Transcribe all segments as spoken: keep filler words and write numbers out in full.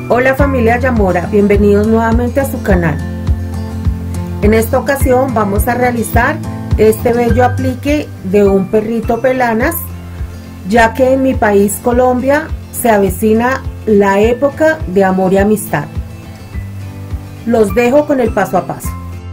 Hola familia Yamora, bienvenidos nuevamente a su canal. En esta ocasión vamos a realizar este bello aplique de un perrito pelanas, ya que en mi país Colombia se avecina la época de amor y amistad. Los dejo con el paso a paso.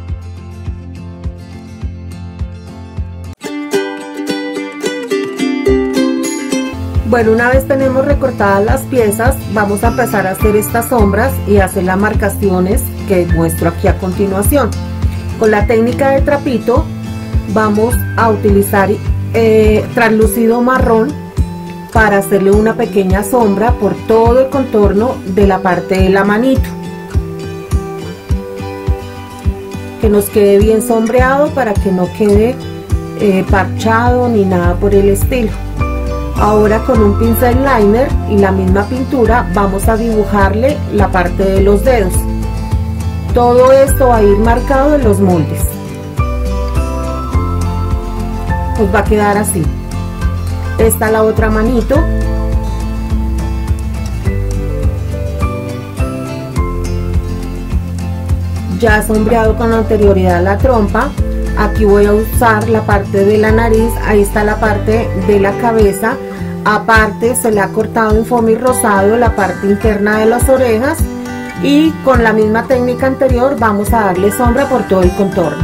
Bueno, una vez tenemos recortadas las piezas, vamos a empezar a hacer estas sombras y hacer las marcaciones que muestro aquí a continuación. Con la técnica de trapito vamos a utilizar eh, translúcido marrón para hacerle una pequeña sombra por todo el contorno de la parte de la manito, que nos quede bien sombreado para que no quede eh, parchado ni nada por el estilo. Ahora con un pincel liner y la misma pintura vamos a dibujarle la parte de los dedos. Todo esto va a ir marcado en los moldes. Pues va a quedar así. Esta es la otra manito. Ya sombreado con anterioridad la trompa. Aquí voy a usar la parte de la nariz, ahí está la parte de la cabeza, aparte se le ha cortado en foamy rosado la parte interna de las orejas y con la misma técnica anterior vamos a darle sombra por todo el contorno.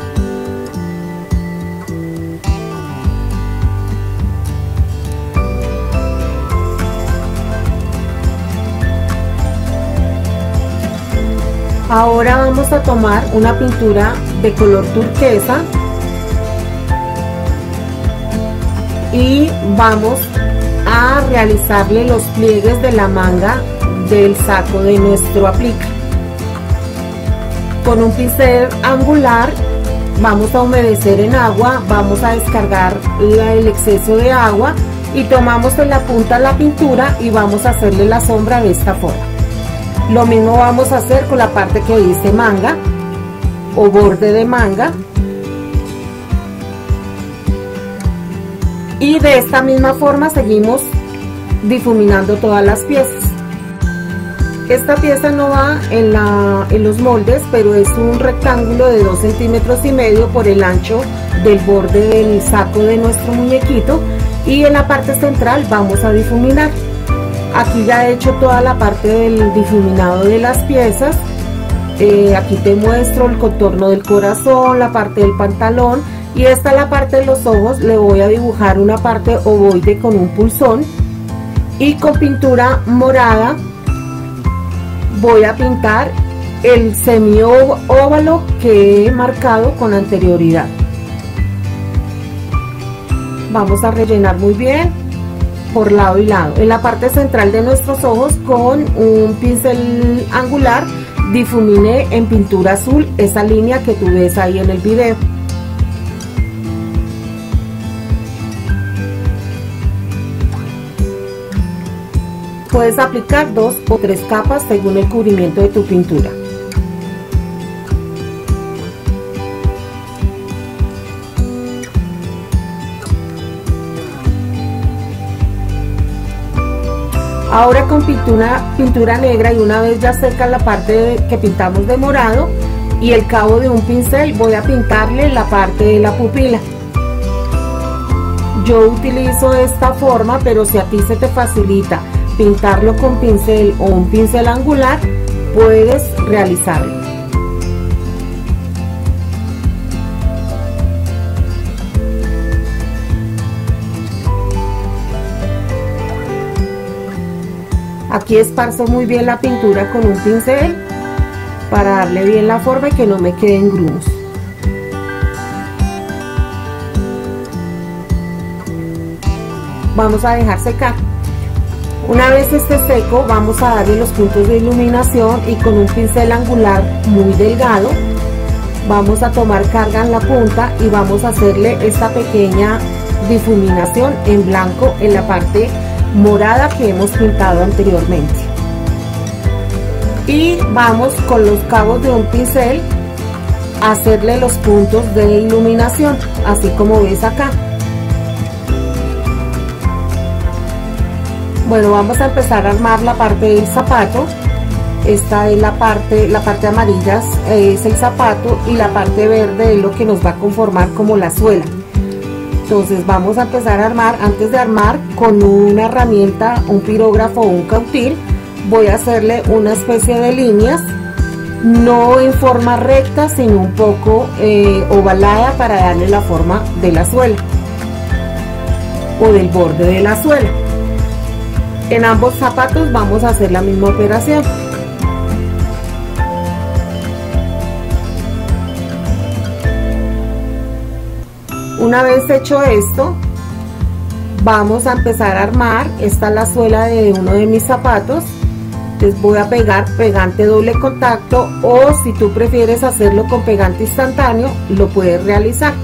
Ahora vamos a tomar una pintura de color turquesa y vamos a realizarle los pliegues de la manga del saco de nuestro aplique. Con un pincel angular vamos a humedecer en agua, vamos a descargar el exceso de agua y tomamos en la punta la pintura y vamos a hacerle la sombra de esta forma. Lo mismo vamos a hacer con la parte que dice manga o borde de manga, y de esta misma forma seguimos difuminando todas las piezas. Esta pieza no va en, la, en los moldes, pero es un rectángulo de dos centímetros y medio por el ancho del borde del saco de nuestro muñequito, y en la parte central vamos a difuminar. Aquí ya he hecho toda la parte del difuminado de las piezas. Eh, aquí te muestro el contorno del corazón, la parte del pantalón, y esta es la parte de los ojos. Le voy a dibujar una parte ovoide con un pulsón, y con pintura morada voy a pintar el semióvalo que he marcado con anterioridad. Vamos a rellenar muy bien por lado y lado. En la parte central de nuestros ojos con un pincel angular difuminé en pintura azul esa línea que tú ves ahí en el video. Puedes aplicar dos o tres capas según el cubrimiento de tu pintura. Ahora con pintura, pintura negra, y una vez ya seca la parte de, que pintamos de morado, y el cabo de un pincel voy a pintarle la parte de la pupila. Yo utilizo esta forma, pero si a ti se te facilita pintarlo con pincel o un pincel angular, puedes realizarlo. Aquí esparzo muy bien la pintura con un pincel para darle bien la forma y que no me queden grumos. Vamos a dejar secar. Una vez esté seco, vamos a darle los puntos de iluminación, y con un pincel angular muy delgado vamos a tomar carga en la punta y vamos a hacerle esta pequeña difuminación en blanco en la parte morada que hemos pintado anteriormente. Y vamos con los cabos de un pincel a hacerle los puntos de iluminación, así como ves acá. Bueno, vamos a empezar a armar la parte del zapato. Esta es la parte, la parte amarilla es el zapato y la parte verde es lo que nos va a conformar como la suela. Entonces vamos a empezar a armar. Antes de armar, con una herramienta, un pirógrafo o un cautil, voy a hacerle una especie de líneas, no en forma recta, sino un poco eh, ovalada, para darle la forma de la suela o del borde de la suela. En ambos zapatos vamos a hacer la misma operación. Una vez hecho esto, vamos a empezar a armar. Esta es la suela de uno de mis zapatos. Les voy a pegar pegante doble contacto, o si tú prefieres hacerlo con pegante instantáneo, lo puedes realizar.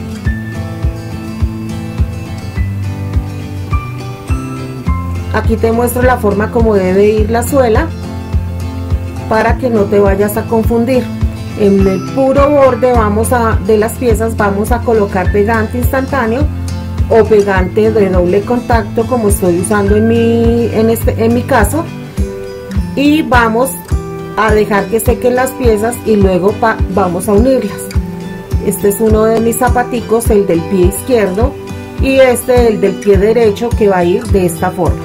Aquí te muestro la forma como debe ir la suela para que no te vayas a confundir. En el puro borde vamos a, de las piezas vamos a colocar pegante instantáneo o pegante de doble contacto, como estoy usando en mi, en este, en mi caso, y vamos a dejar que sequen las piezas y luego pa, vamos a unirlas. Este es uno de mis zapaticos, el del pie izquierdo, y este el del pie derecho, que va a ir de esta forma.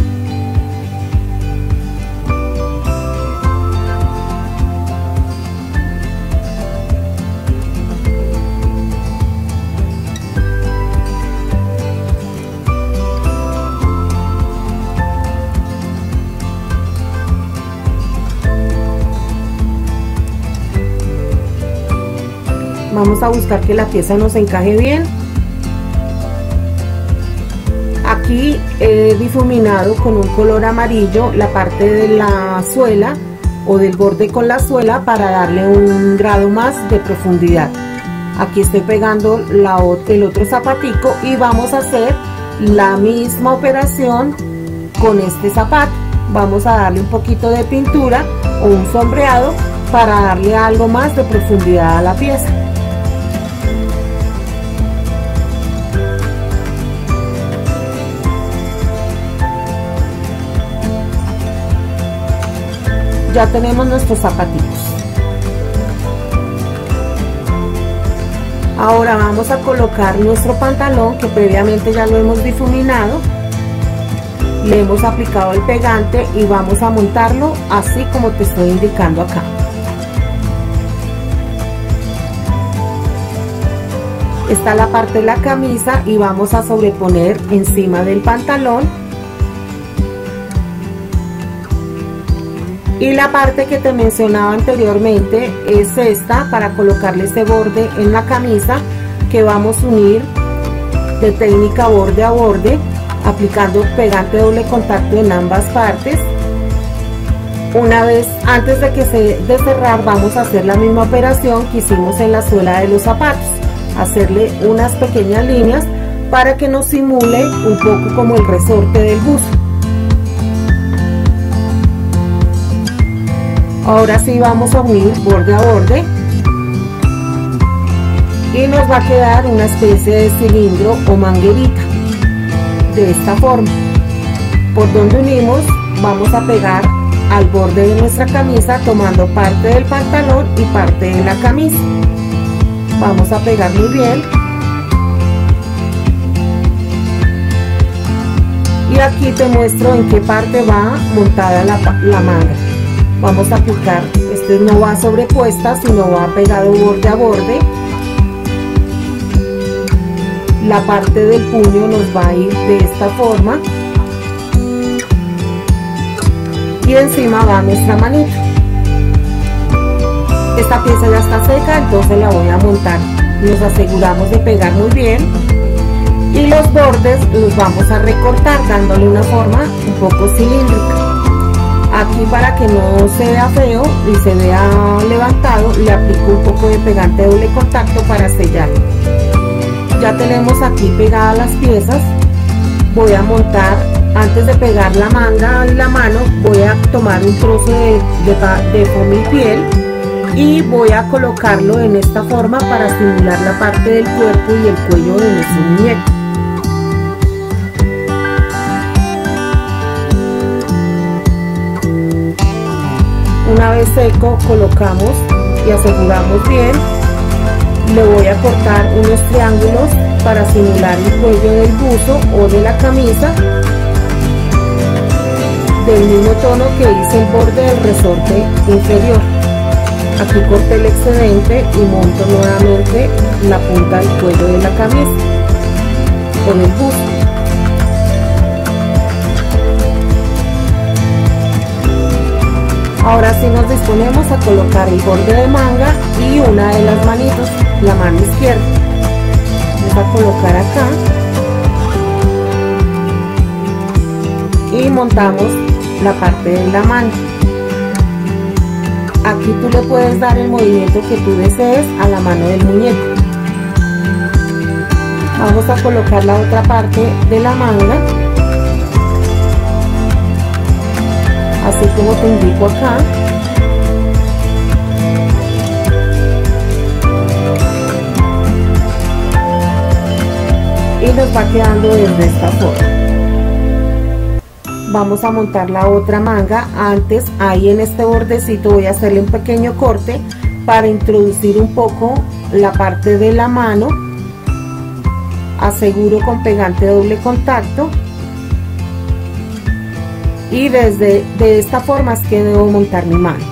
Vamos a buscar que la pieza nos encaje bien. Aquí he difuminado con un color amarillo la parte de la suela o del borde con la suela para darle un grado más de profundidad. Aquí estoy pegando la, el otro zapatico y vamos a hacer la misma operación con este zapato. Vamos a darle un poquito de pintura o un sombreado para darle algo más de profundidad a la pieza. Ya tenemos nuestros zapatitos. Ahora vamos a colocar nuestro pantalón, que previamente ya lo hemos difuminado. Le hemos aplicado el pegante y vamos a montarlo así como te estoy indicando acá. Está la parte de la camisa y vamos a sobreponer encima del pantalón. Y la parte que te mencionaba anteriormente es esta, para colocarle este borde en la camisa, que vamos a unir de técnica borde a borde, aplicando pegante doble contacto en ambas partes. Una vez, antes de que se de cerrar, vamos a hacer la misma operación que hicimos en la suela de los zapatos, hacerle unas pequeñas líneas para que nos simule un poco como el resorte del buzo. Ahora sí vamos a unir borde a borde y nos va a quedar una especie de cilindro o manguerita de esta forma. Por donde unimos vamos a pegar al borde de nuestra camisa, tomando parte del pantalón y parte de la camisa. Vamos a pegar muy bien. Y aquí te muestro en qué parte va montada la, la manga. Vamos a aplicar, este no va sobrepuesta, sino va pegado borde a borde. La parte del puño nos va a ir de esta forma. Y encima va nuestra manita. Esta pieza ya está seca, entonces la voy a montar. Nos aseguramos de pegar muy bien. Y los bordes los vamos a recortar, dándole una forma un poco cilíndrica. Aquí, para que no se vea feo y se vea levantado, le aplico un poco de pegante doble contacto para sellar. Ya tenemos aquí pegadas las piezas. Voy a montar, antes de pegar la manga y la mano, voy a tomar un trozo de, de, de foamy piel y voy a colocarlo en esta forma para simular la parte del cuerpo y el cuello de nuestro muñeco. Una vez seco, colocamos y aseguramos bien. Le voy a cortar unos triángulos para simular el cuello del buzo o de la camisa del mismo tono que hice el borde del resorte inferior. Aquí corté el excedente y monto nuevamente la punta del cuello de la camisa con el buzo. Ahora sí nos disponemos a colocar el borde de manga y una de las manitos, la mano izquierda. Vamos a colocar acá y montamos la parte de la mano. Aquí tú le puedes dar el movimiento que tú desees a la mano del muñeco. Vamos a colocar la otra parte de la manga, así como te indico acá. Y nos va quedando desde esta forma. Vamos a montar la otra manga. Antes, ahí en este bordecito voy a hacerle un pequeño corte para introducir un poco la parte de la mano. Aseguro con pegante doble contacto. Y desde de esta forma es que debo montar mi mano.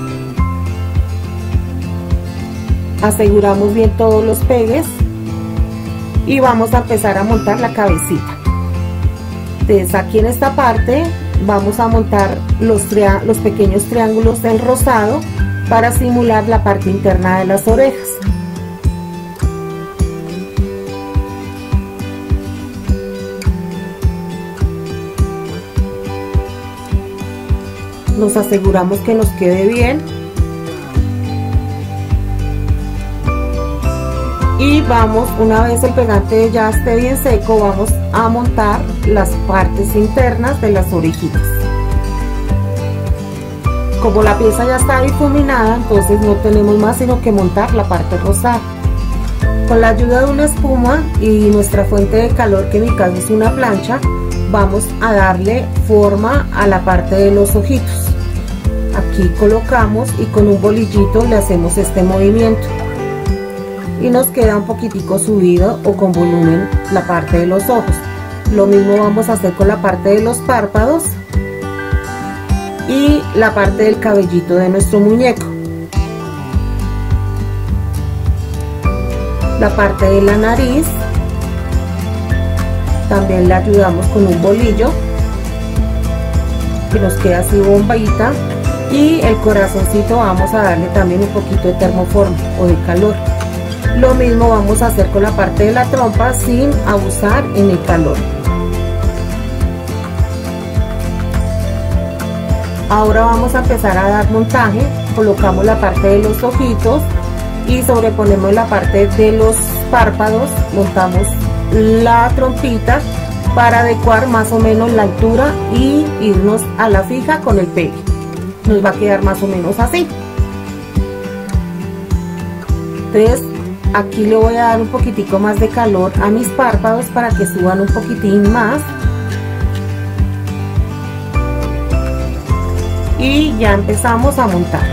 Aseguramos bien todos los pegues y vamos a empezar a montar la cabecita. Entonces aquí en esta parte vamos a montar los, los pequeños triángulos del rosado para simular la parte interna de las orejas. Nos aseguramos que nos quede bien y vamos, una vez el pegante ya esté bien seco, vamos a montar las partes internas de las orejitas. Como la pieza ya está difuminada, entonces no tenemos más sino que montar la parte rosada. Con la ayuda de una espuma y nuestra fuente de calor, que en mi caso es una plancha, vamos a darle forma a la parte de los ojitos. Aquí colocamos y con un bolillito le hacemos este movimiento y nos queda un poquitico subido o con volumen la parte de los ojos. Lo mismo vamos a hacer con la parte de los párpados y la parte del cabellito de nuestro muñeco. La parte de la nariz también le ayudamos con un bolillo que nos queda así bombadita, y el corazoncito vamos a darle también un poquito de termoforma o de calor. Lo mismo vamos a hacer con la parte de la trompa sin abusar en el calor. Ahora vamos a empezar a dar montaje. Colocamos la parte de los ojitos y sobreponemos la parte de los párpados, montamos la trompita para adecuar más o menos la altura y irnos a la fija con el pegue. Nos va a quedar más o menos así. Entonces aquí le voy a dar un poquitico más de calor a mis párpados para que suban un poquitín más. Y ya empezamos a montar.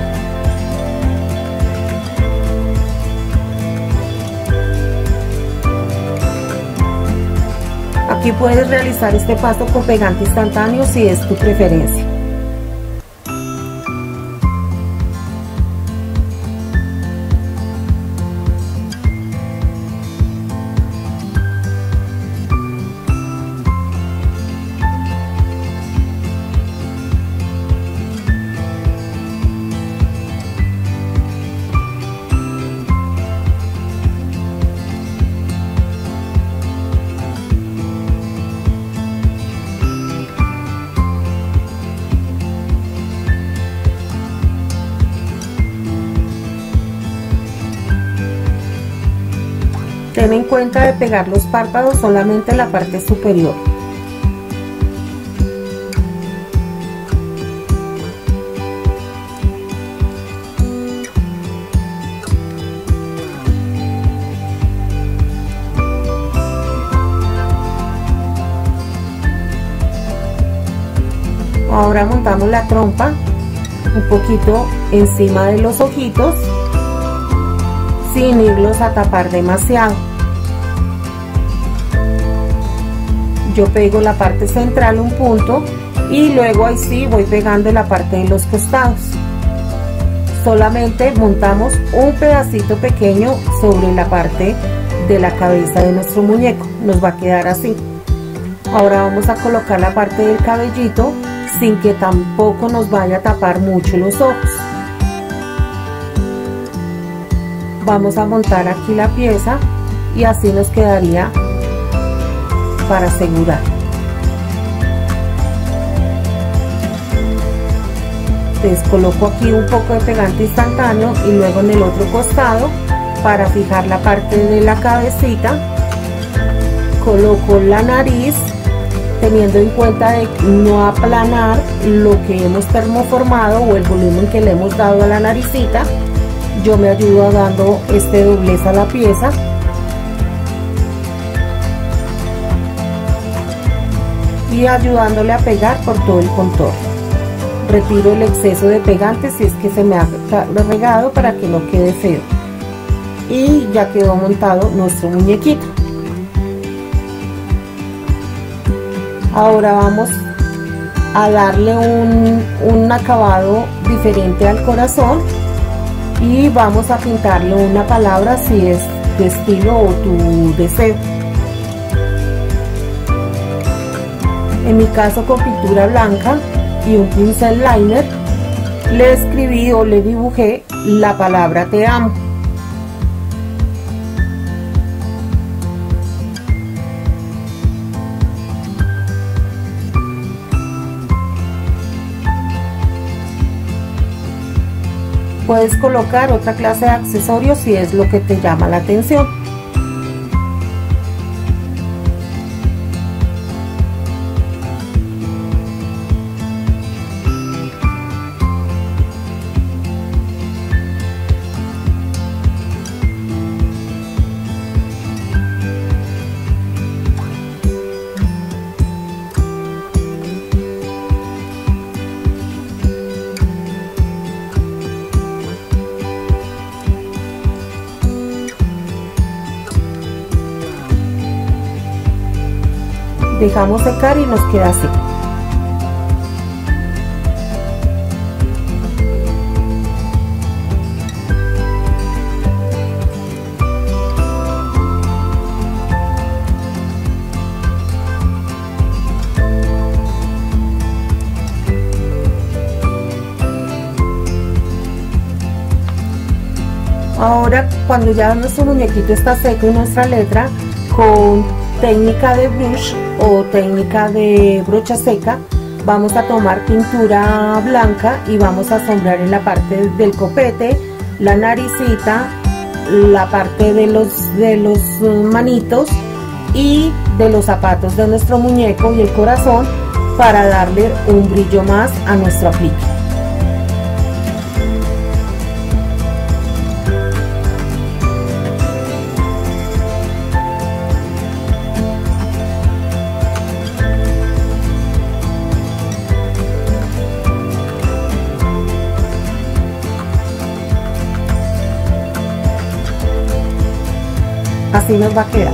Aquí puedes realizar este paso con pegante instantáneo si es tu preferencia. Ten en cuenta de pegar los párpados solamente en la parte superior. Ahora montamos la trompa un poquito encima de los ojitos sin irlos a tapar demasiado. Yo pego la parte central un punto y luego ahí sí voy pegando la parte de los costados. Solamente montamos un pedacito pequeño sobre la parte de la cabeza de nuestro muñeco, nos va a quedar así. Ahora vamos a colocar la parte del cabellito sin que tampoco nos vaya a tapar mucho los ojos. Vamos a montar aquí la pieza y así nos quedaría para asegurar. Entonces coloco aquí un poco de pegante instantáneo y luego en el otro costado para fijar la parte de la cabecita. Coloco la nariz teniendo en cuenta de no aplanar lo que hemos termoformado o el volumen que le hemos dado a la naricita. Yo me ayudo dando este doblez a la pieza. Y ayudándole a pegar por todo el contorno. Retiro el exceso de pegante si es que se me ha regado para que no quede feo. Y ya quedó montado nuestro muñequito. Ahora vamos a darle un, un acabado diferente al corazón y vamos a pintarle una palabra si es tu estilo o tu deseo. En mi caso, con pintura blanca y un pincel liner le escribí o le dibujé la palabra te amo. Puedes colocar otra clase de accesorios si es lo que te llama la atención. Dejamos secar y nos queda así. Ahora, cuando ya nuestro muñequito está seco y nuestra letra, con técnica de brush o técnica de brocha seca, vamos a tomar pintura blanca y vamos a sombrear en la parte del copete, la naricita, la parte de los, de los manitos y de los zapatos de nuestro muñeco y el corazón para darle un brillo más a nuestro aplique. Así nos va a quedar.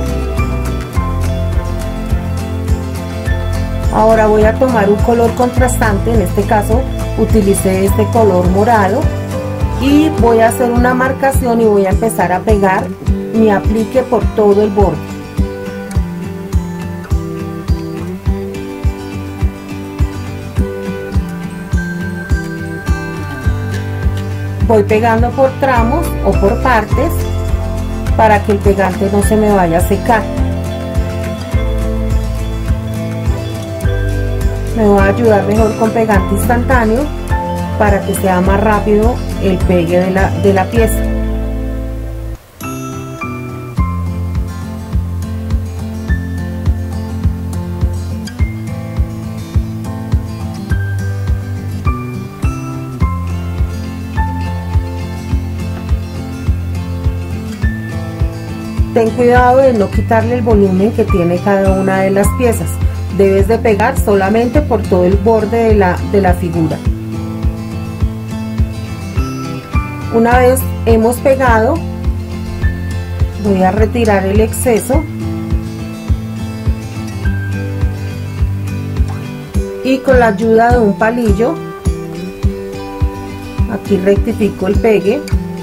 Ahora voy a tomar un color contrastante, en este caso utilicé este color morado y voy a hacer una marcación y voy a empezar a pegar mi aplique por todo el borde. Voy pegando por tramos o por partes para que el pegante no se me vaya a secar. Me va a ayudar mejor con pegante instantáneo para que sea más rápido el pegue de la, de la pieza. Ten cuidado de no quitarle el volumen que tiene cada una de las piezas. Debes de pegar solamente por todo el borde de la, de la figura. Una vez hemos pegado, voy a retirar el exceso y con la ayuda de un palillo aquí rectifico el pegue.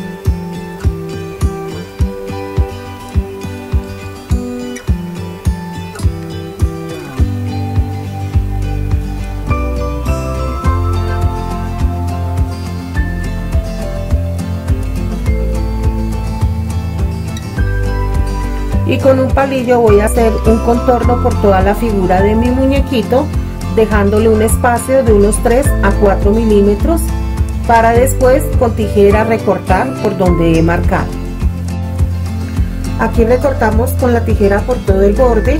Y con un palillo voy a hacer un contorno por toda la figura de mi muñequito, dejándole un espacio de unos tres a cuatro milímetros para después con tijera recortar por donde he marcado. Aquí recortamos con la tijera por todo el borde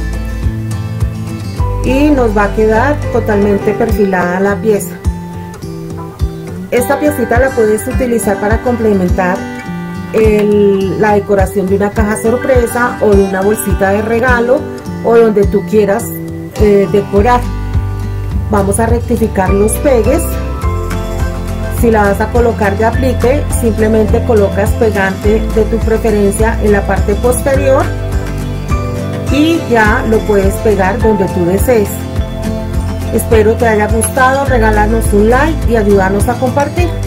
y nos va a quedar totalmente perfilada la pieza. Esta piecita la puedes utilizar para complementar El, la decoración de una caja sorpresa o de una bolsita de regalo o donde tú quieras eh, decorar. Vamos a rectificar los pegues. Si la vas a colocar de aplique, simplemente colocas pegante de tu preferencia en la parte posterior y ya lo puedes pegar donde tú desees. Espero te haya gustado, regálanos un like y ayúdanos a compartir.